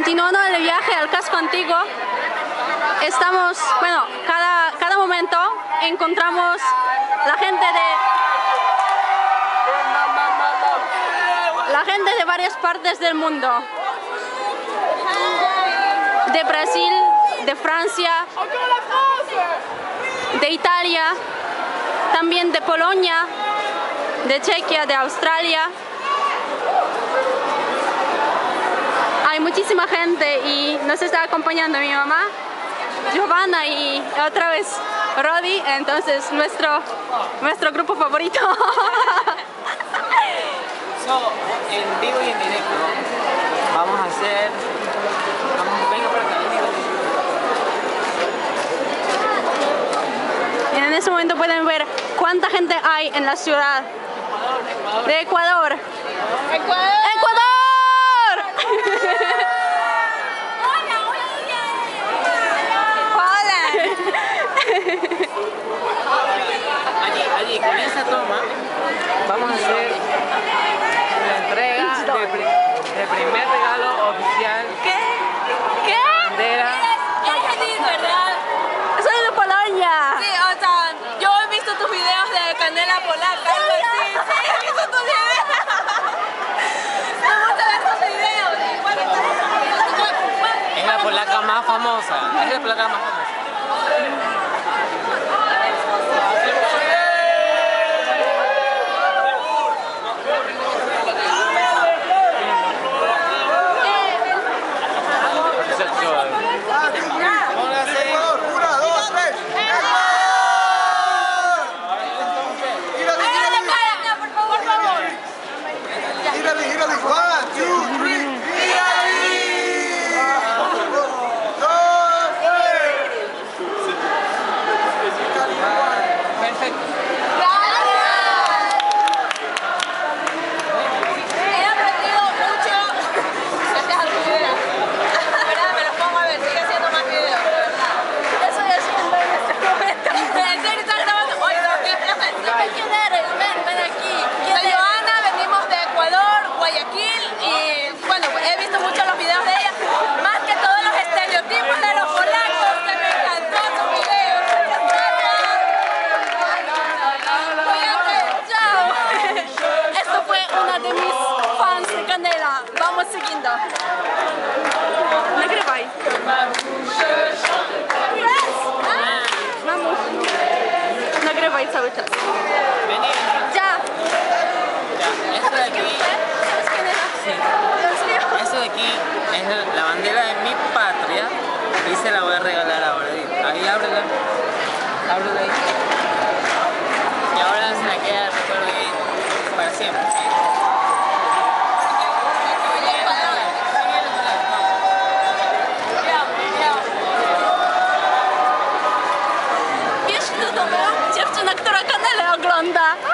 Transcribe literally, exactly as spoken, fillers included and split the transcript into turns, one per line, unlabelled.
Continuando el viaje al casco antiguo, estamos, bueno, cada, cada momento encontramos la gente de la gente de varias partes del mundo, de Brasil, de Francia, de Italia, también de Polonia, de Chequia, de Australia. Hay muchísima gente y nos está acompañando mi mamá, Giovanna y otra vez Rodi, entonces nuestro, nuestro grupo favorito.
So, en vivo y en directo vamos a hacer... Vamos, venga por acá,
Y en ese momento pueden ver cuánta gente hay en la ciudad de Ecuador.
Ecuador.
¡Ecuador!
Allí, allí, con esa toma vamos a hacer la entrega de, pri de primer regalo oficial.
¿Qué? ¿Qué?
Bandera.
Eres feliz, ¿verdad?
Soy de Polonia.
Sí, o sea, yo he visto tus videos de canela polaca, algo así. Sí, he visto tus videos. Me gusta ver tus videos. Igual estamos...
Es la polaca más famosa. Es la polaca más famosa.
Vamos siguiendo. Nagrywaj. Vamos. Nagrywaj cały czas. Ya.
Esto de aquí, sí. Eso de aquí es la bandera de mi patria y se la voy a regalar ahora. Ahí ábrela. Ábrela ahí. Y ahora se la queda el recuerdo ahí para siempre.
Dziewczyna, która kanale ogląda.